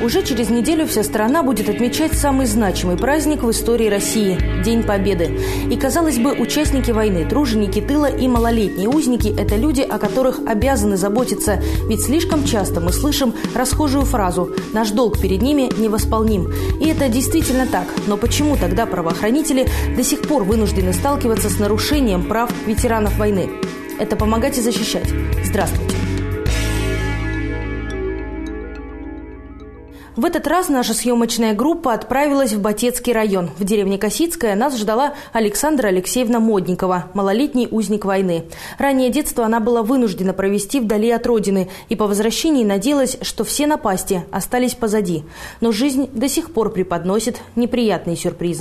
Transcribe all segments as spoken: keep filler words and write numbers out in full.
Уже через неделю вся страна будет отмечать самый значимый праздник в истории России – День Победы. И, казалось бы, участники войны, труженики тыла и малолетние узники – это люди, о которых обязаны заботиться. Ведь слишком часто мы слышим расхожую фразу «наш долг перед ними невосполним». И это действительно так. Но почему тогда правоохранители до сих пор вынуждены сталкиваться с нарушением прав ветеранов войны? Это «Помогать и защищать». Здравствуйте. В этот раз наша съемочная группа отправилась в Батецкий район. В деревне Косицкая нас ждала Александра Алексеевна Модникова, малолетний узник войны. Раннее детство она была вынуждена провести вдали от родины и по возвращении надеялась, что все напасти остались позади. Но жизнь до сих пор преподносит неприятные сюрпризы.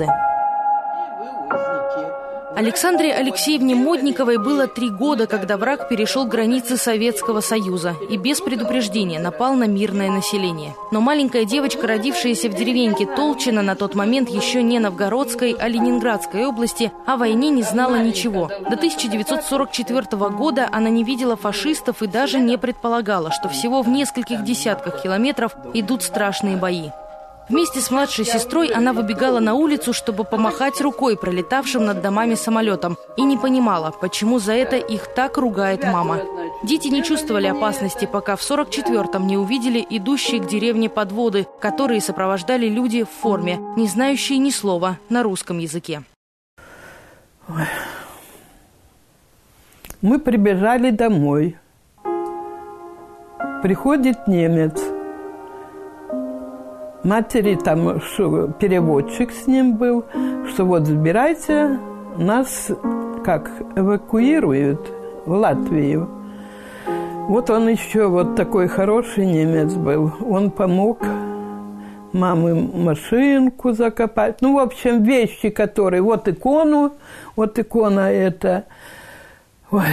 Александре Алексеевне Модниковой было три года, когда враг перешел границы Советского Союза и без предупреждения напал на мирное население. Но маленькая девочка, родившаяся в деревеньке Толчино, на тот момент еще не Новгородской, а Ленинградской области, о войне не знала ничего. До тысяча девятьсот сорок четвёртого года она не видела фашистов и даже не предполагала, что всего в нескольких десятках километров идут страшные бои. Вместе с младшей сестрой она выбегала на улицу, чтобы помахать рукой пролетавшим над домами самолетом, и не понимала, почему за это их так ругает мама. Дети не чувствовали опасности, пока в сорок четвёртом не увидели идущие к деревне подводы, которые сопровождали люди в форме, не знающие ни слова на русском языке. Мы прибежали домой. Приходит немец. Матери там, что переводчик с ним был, что вот забирайте, нас как эвакуируют в Латвию. Вот он еще вот такой хороший немец был. Он помог маме машинку закопать. Ну, в общем, вещи, которые... Вот икону, вот икона эта. Ой.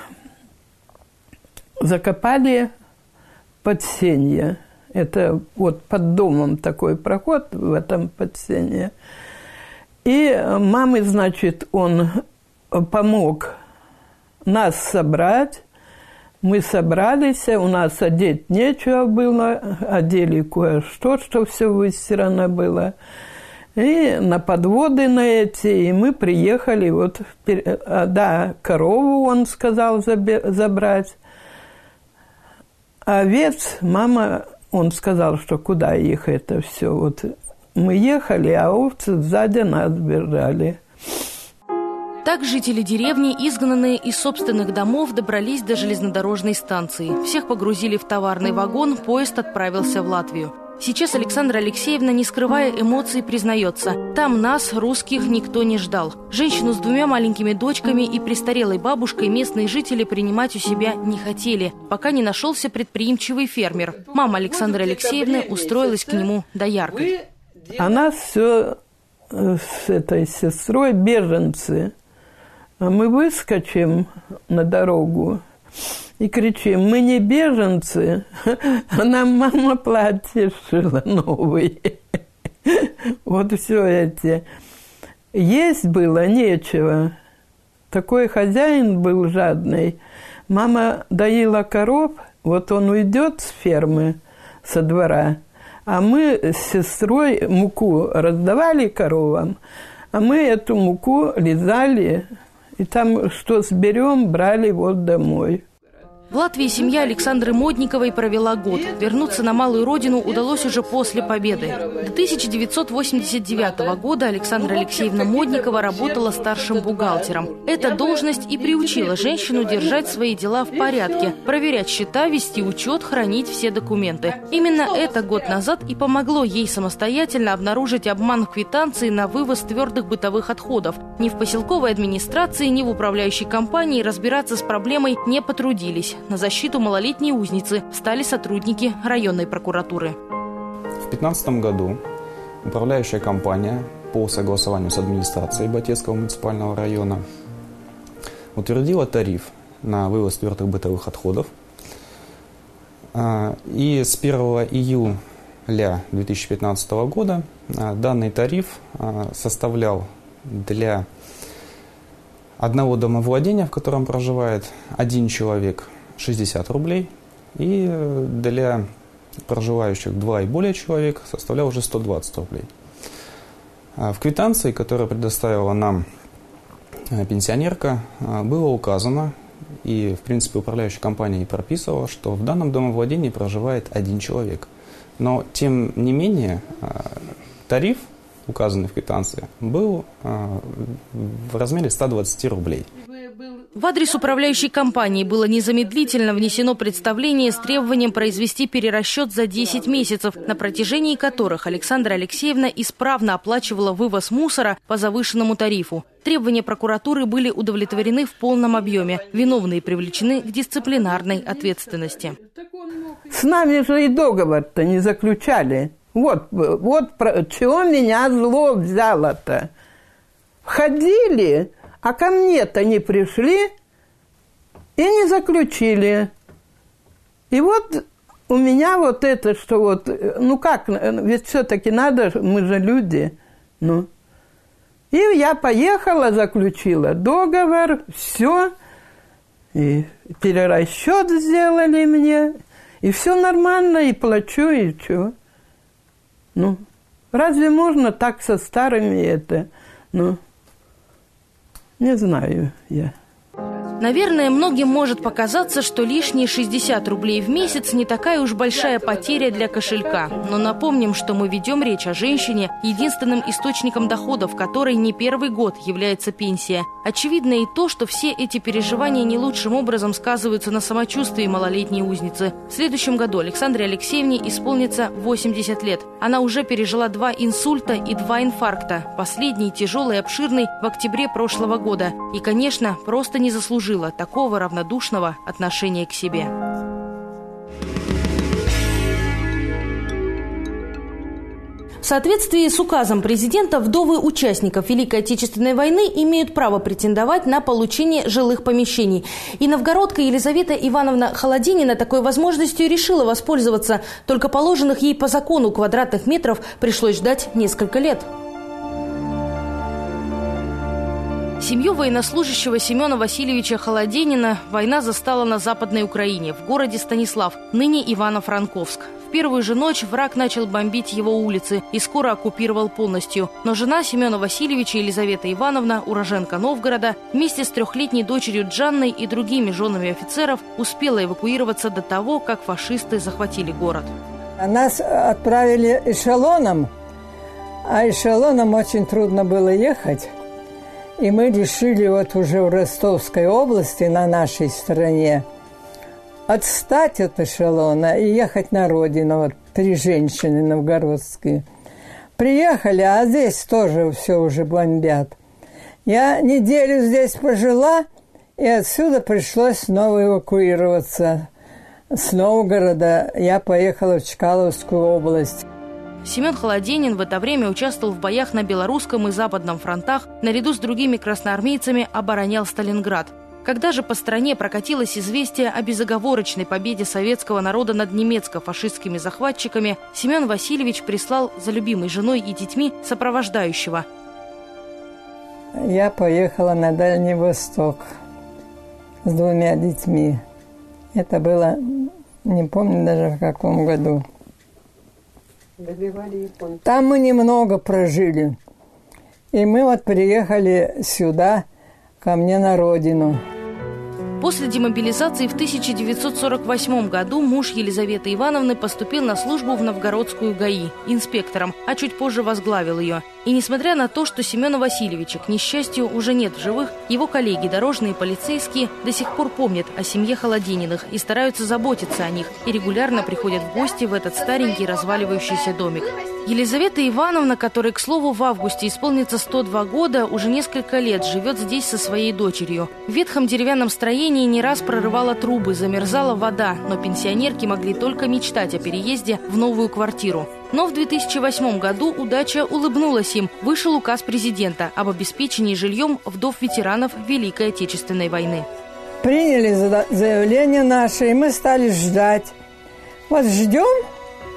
Закопали под сенье. Это вот под домом такой проход в этом подсенье. И маме, значит, он помог нас собрать. Мы собрались, у нас одеть нечего было, одели кое-что, что все выстирано было. И на подводы на эти, и мы приехали, вот, да, корову он сказал забрать. А овец мама... Он сказал, что куда их это все. Вот мы ехали, а овцы сзади нас бежали. Так жители деревни, изгнанные из собственных домов, добрались до железнодорожной станции. Всех погрузили в товарный вагон, поезд отправился в Латвию. Сейчас Александра Алексеевна, не скрывая эмоций, признается: там нас, русских, никто не ждал. Женщину с двумя маленькими дочками и престарелой бабушкой местные жители принимать у себя не хотели, пока не нашелся предприимчивый фермер. Мама Александры Алексеевны устроилась к нему дояркой. Она все с этой сестрой беженцы. А мы выскочим на дорогу и кричим: мы не беженцы, а нам мама платье шила новые. Вот все эти. Есть было нечего. Такой хозяин был жадный. Мама доила коров, вот он уйдет с фермы, со двора, а мы с сестрой муку раздавали коровам, а мы эту муку лизали, и там что сберем, брали вот домой. В Латвии семья Александры Модниковой провела год. Вернуться на малую родину удалось уже после победы. До тысяча девятьсот восемьдесят девятого года Александра Алексеевна Модникова работала старшим бухгалтером. Эта должность и приучила женщину держать свои дела в порядке, проверять счета, вести учет, хранить все документы. Именно это год назад и помогло ей самостоятельно обнаружить обман в квитанции на вывоз твердых бытовых отходов. Ни в поселковой администрации, ни в управляющей компании разбираться с проблемой не потрудились. На защиту малолетней узницы стали сотрудники районной прокуратуры. В две тысячи пятнадцатом году управляющая компания по согласованию с администрацией Батецкого муниципального района утвердила тариф на вывоз твердых бытовых отходов. И с первого июля две тысячи пятнадцатого года данный тариф составлял для одного домовладения, в котором проживает один человек, шестьдесят рублей, и для проживающих два и более человек составлял уже сто двадцать рублей. В квитанции, которую предоставила нам пенсионерка, было указано, и, в принципе, управляющая компания и прописывала, что в данном домовладении проживает один человек. Но, тем не менее, тариф, указанный в квитанции, был в размере ста двадцати рублей. В адрес управляющей компании было незамедлительно внесено представление с требованием произвести перерасчет за десять месяцев, на протяжении которых Александра Алексеевна исправно оплачивала вывоз мусора по завышенному тарифу. Требования прокуратуры были удовлетворены в полном объеме. Виновные привлечены к дисциплинарной ответственности. С нами же и договор-то не заключали. Вот, вот чего меня зло взяло-то. Ходили, а ко мне-то не пришли и не заключили. И вот у меня вот это, что вот, ну как, ведь все-таки надо, мы же люди, ну. И я поехала, заключила договор, все, и перерасчет сделали мне, и все нормально, и плачу, и что. Ну, разве можно так со старыми это, ну, не знаю я. Наверное, многим может показаться, что лишние шестьдесят рублей в месяц не такая уж большая потеря для кошелька. Но напомним, что мы ведем речь о женщине, единственным источником доходов которой не первый год является пенсия. Очевидно и то, что все эти переживания не лучшим образом сказываются на самочувствии малолетней узницы. В следующем году Александре Алексеевне исполнится восемьдесят лет. Она уже пережила два инсульта и два инфаркта. Последний, тяжелый и обширный, в октябре прошлого года. И, конечно, просто не заслужила такого равнодушного отношения к себе. В соответствии с указом президента, вдовы участников Великой Отечественной войны имеют право претендовать на получение жилых помещений. И новгородка Елизавета Ивановна Холодинина такой возможностью решила воспользоваться. Только положенных ей по закону квадратных метров пришлось ждать несколько лет. Семью военнослужащего Семена Васильевича Холоденина война застала на Западной Украине, в городе Станислав, ныне Ивано-Франковск. В первую же ночь враг начал бомбить его улицы и скоро оккупировал полностью. Но жена Семена Васильевича, Елизавета Ивановна, уроженка Новгорода, вместе с трехлетней дочерью Джанной и другими женами офицеров успела эвакуироваться до того, как фашисты захватили город. Нас отправили эшелоном, а эшелоном очень трудно было ехать. И мы решили вот уже в Ростовской области, на нашей стороне, отстать от эшелона и ехать на родину. Вот три женщины новгородские. Приехали, а здесь тоже все уже бомбят. Я неделю здесь пожила, и отсюда пришлось снова эвакуироваться. С Новгорода я поехала в Чкаловскую область. Семен Холоденин в это время участвовал в боях на Белорусском и Западном фронтах, наряду с другими красноармейцами оборонял Сталинград. Когда же по стране прокатилось известие о безоговорочной победе советского народа над немецко-фашистскими захватчиками, Семен Васильевич прислал за любимой женой и детьми сопровождающего. Я поехала на Дальний Восток с двумя детьми. Это было, не помню даже в каком году. Там мы немного прожили. И мы вот приехали сюда, ко мне на родину. После демобилизации в тысяча девятьсот сорок восьмом году муж Елизаветы Ивановны поступил на службу в Новгородскую ГАИ инспектором, а чуть позже возглавил ее. И несмотря на то, что Семена Васильевича, к несчастью, уже нет в живых, его коллеги, дорожные полицейские, до сих пор помнят о семье Холодениных и стараются заботиться о них, и регулярно приходят в гости в этот старенький разваливающийся домик. Елизавета Ивановна, которой, к слову, в августе исполнится сто два года, уже несколько лет живет здесь со своей дочерью. В ветхом деревянном строении не раз прорывала трубы, замерзала вода, но пенсионерки могли только мечтать о переезде в новую квартиру. Но в две тысячи восьмом году удача улыбнулась им. Вышел указ президента об обеспечении жильем вдов ветеранов Великой Отечественной войны. Приняли заявление наше, и мы стали ждать. Вот ждем,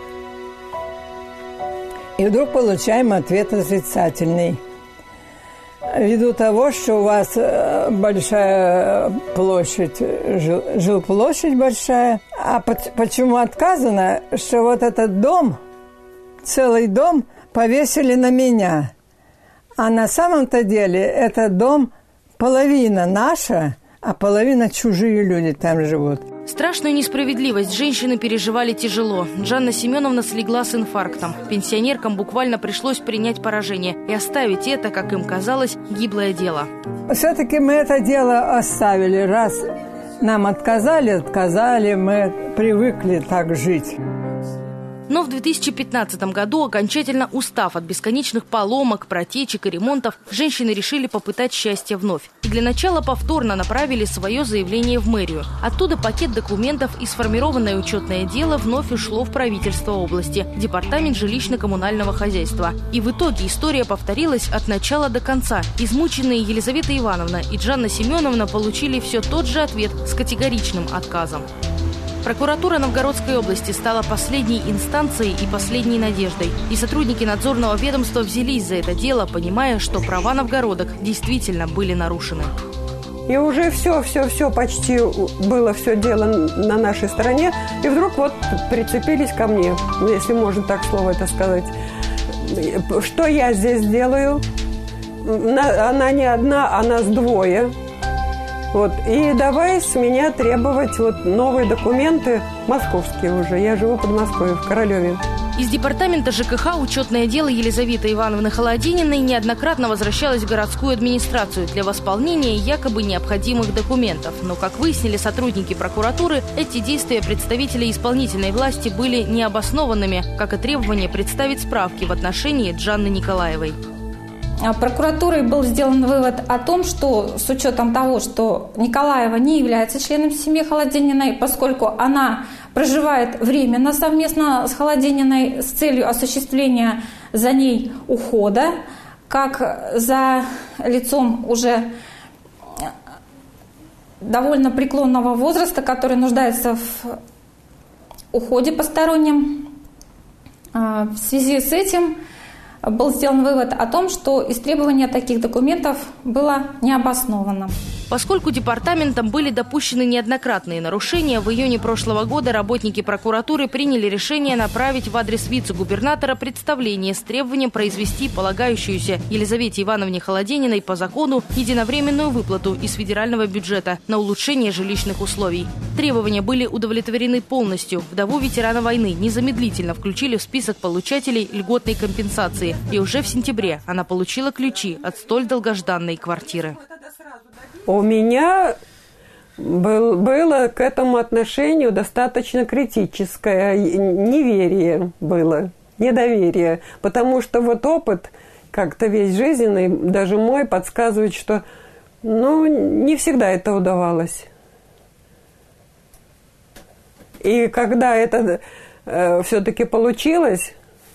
и вдруг получаем ответ отрицательный. ввиду того, что у вас большая площадь, жил, жилплощадь большая. А почему отказано, что вот этот дом, целый дом повесили на меня. А на самом-то деле этот дом половина наша, а половина чужие люди там живут. Страшную несправедливость женщины переживали тяжело. Жанна Семеновна слегла с инфарктом. Пенсионеркам буквально пришлось принять поражение и оставить это, как им казалось, гиблое дело. Все-таки мы это дело оставили. Раз нам отказали, отказали, мы привыкли так жить. Но в две тысячи пятнадцатом году, окончательно устав от бесконечных поломок, протечек и ремонтов, женщины решили попытать счастье вновь. И для начала повторно направили свое заявление в мэрию. Оттуда пакет документов и сформированное учетное дело вновь ушло в правительство области, департамент жилищно-коммунального хозяйства. И в итоге история повторилась от начала до конца. Измученные Елизавета Ивановна и Жанна Семеновна получили все тот же ответ с категоричным отказом. Прокуратура Новгородской области стала последней инстанцией и последней надеждой. И сотрудники надзорного ведомства взялись за это дело, понимая, что права новгородок действительно были нарушены. И уже все, все, все, почти было все дело на нашей стороне. И вдруг вот прицепились ко мне, если можно так слово это сказать. Что я здесь делаю? Она не одна, а нас двое. Вот. И давай с меня требовать вот новые документы, московские уже. Я живу в Подмосковье, в Королеве. Из департамента ЖКХ учетное дело Елизаветы Ивановны Холодининой неоднократно возвращалось в городскую администрацию для восполнения якобы необходимых документов. Но, как выяснили сотрудники прокуратуры, эти действия представителей исполнительной власти были необоснованными, как и требование представить справки в отношении Жанны Николаевой. Прокуратурой был сделан вывод о том, что с учетом того, что Николаева не является членом семьи Холодининой, поскольку она проживает временно совместно с Холодининой с целью осуществления за ней ухода, как за лицом уже довольно преклонного возраста, который нуждается в уходе постороннем. В связи с этим был сделан вывод о том, что истребование таких документов было необоснованным. Поскольку департаментом были допущены неоднократные нарушения, в июне прошлого года работники прокуратуры приняли решение направить в адрес вице-губернатора представление с требованием произвести полагающуюся Елизавете Ивановне Холодининой по закону единовременную выплату из федерального бюджета на улучшение жилищных условий. Требования были удовлетворены полностью. Вдову ветерана войны незамедлительно включили в список получателей льготной компенсации. И уже в сентябре она получила ключи от столь долгожданной квартиры. У меня был, было к этому отношению достаточно критическое неверие было, недоверие. Потому что вот опыт как-то весь жизненный, даже мой, подсказывает, что ну, не всегда это удавалось. И когда это э, все-таки получилось,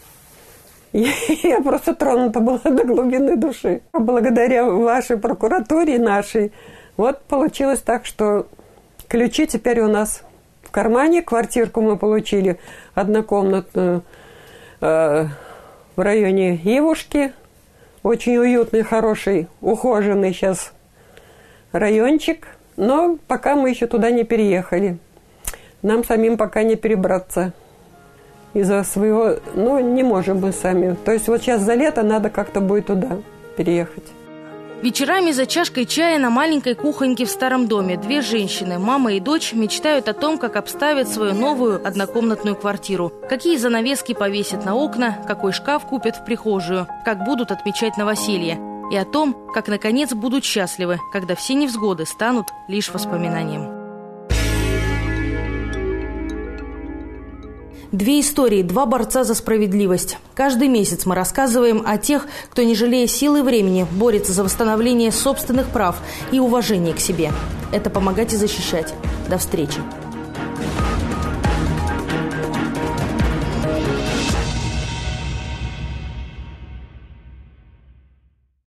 я просто тронута была до глубины души. Благодаря вашей прокуратуре нашей, вот получилось так, что ключи теперь у нас в кармане. Квартирку мы получили однокомнатную э, в районе Ивушки. Очень уютный, хороший, ухоженный сейчас райончик. Но пока мы еще туда не переехали. Нам самим пока не перебраться. Из-за своего, ну, не можем мы сами. То есть вот сейчас за лето надо как-то будет туда переехать. Вечерами за чашкой чая на маленькой кухоньке в старом доме две женщины, мама и дочь, мечтают о том, как обставят свою новую однокомнатную квартиру. Какие занавески повесят на окна, какой шкаф купят в прихожую, как будут отмечать новоселье. И о том, как, наконец, будут счастливы, когда все невзгоды станут лишь воспоминанием. Две истории, два борца за справедливость. Каждый месяц мы рассказываем о тех, кто, не жалея сил и времени, борется за восстановление собственных прав и уважение к себе. Это «Помогать и защищать». До встречи.